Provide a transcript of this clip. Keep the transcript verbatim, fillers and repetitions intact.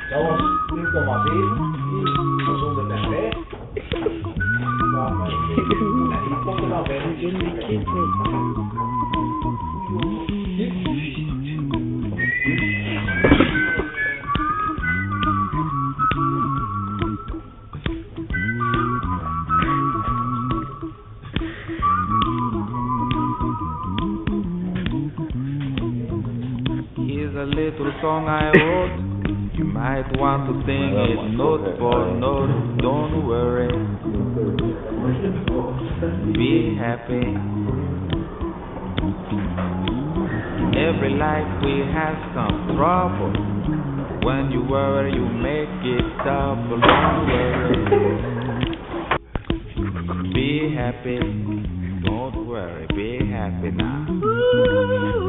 Dat was nul komma zeven, die was honderdvijf. En die komt er dan bij. Here's a little song I wrote. You might want to sing it note for note. Don't worry. Be happy. In every life we have some trouble. When you worry, you make it double. Don't worry. Be happy. Don't worry. Be happy now.